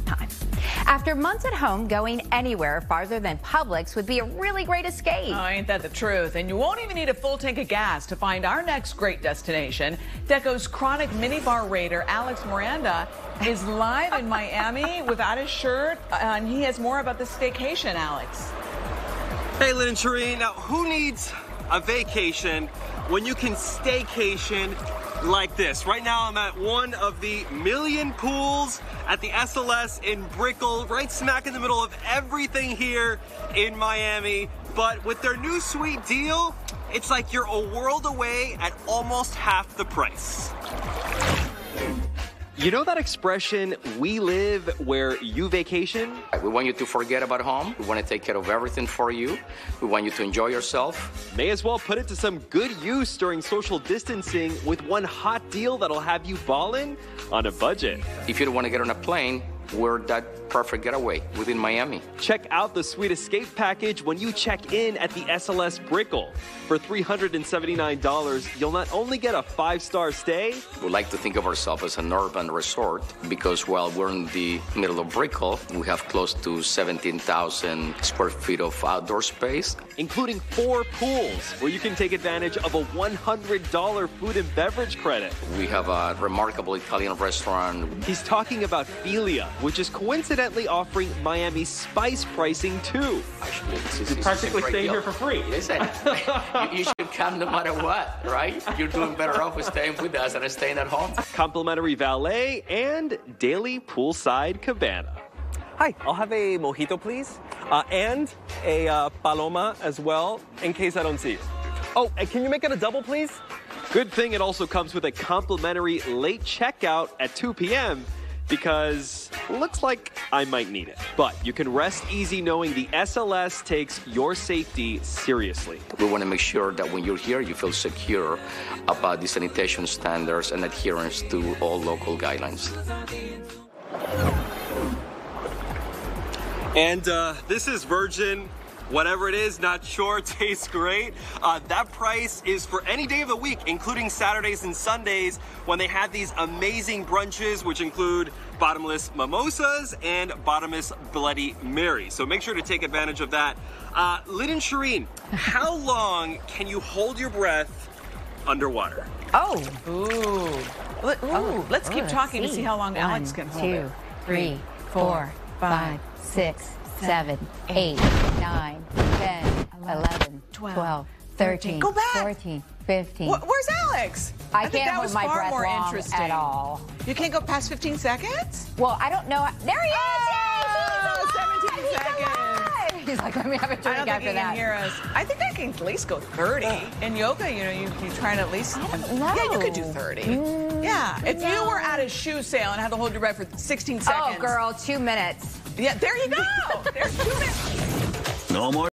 time. After months at home, going anywhere farther than Publix would be a really great escape. Oh, ain't that the truth? And you won't even need a full tank of gas to find our next great destination. Deco's chronic minibar raider, Alex Miranda, is live in Miami without his shirt, and he has more about this staycation, Alex. Hey, Lynn and Shereen. Now, who needs a vacation when you can staycation like this? Right now, I'm at one of the million pools at the SLS in Brickell, right smack in the middle of everything here in Miami. But with their new sweet deal, it's like you're a world away at almost half the price. You know that expression, we live where you vacation? We want you to forget about home. We want to take care of everything for you. We want you to enjoy yourself. May as well put it to some good use during social distancing with one hot deal that'll have you ballin' on a budget. If you don't want to get on a plane, we're that perfect getaway within Miami. Check out the Sweet Escape package when you check in at the SLS Brickell. For $379, you'll not only get a 5-star stay. We like to think of ourselves as an urban resort because while we're in the middle of Brickell, we have close to 17,000 square feet of outdoor space. Including 4 pools where you can take advantage of a $100 food and beverage credit. We have a remarkable Italian restaurant. He's talking about Filia, which is coincidentally offering Miami spice pricing too. Actually, You're practically staying here for free. Listen, you should come no matter what, right? You're doing better off with staying with us than staying at home. Complimentary valet and daily poolside cabana. Hi, I'll have a mojito, please, and a paloma as well, in case I don't see you. Oh, and can you make it a double, please? Good thing it also comes with a complimentary late checkout at 2 p.m. because looks like I might need it. But you can rest easy knowing the SLS takes your safety seriously. We want to make sure that when you're here, you feel secure about the sanitation standards and adherence to all local guidelines. And this is virgin, whatever it is, not sure, tastes great. That price is for any day of the week, including Saturdays and Sundays, when they have these amazing brunches, which include bottomless mimosas and bottomless Bloody Marys. So make sure to take advantage of that. Lynn and Shereen, how long can you hold your breath underwater? Oh. Ooh. Let's keep talking to see how long Alex can hold it. 1, 2, 3, 4, 5, 6, 7, 8, 9, 10, 11, 12, 13, Go back. 14, 15. Where's Alex? I think can't that hold was my far breath more long interesting. at all. You can't go past 15 seconds? Well, I don't know. There he is! Oh, 17 He's seconds. alive! He's like, let me have a I drink don't think after he that. can hear us. I think I can at least go 30. In yoga, you know, you try to at least... No. Yeah, you could do 30. Yeah, if you were at a shoe sale and had to hold your breath for 16 seconds... Oh, girl, 2 minutes. Yeah, there you go. There's 2 minutes. No more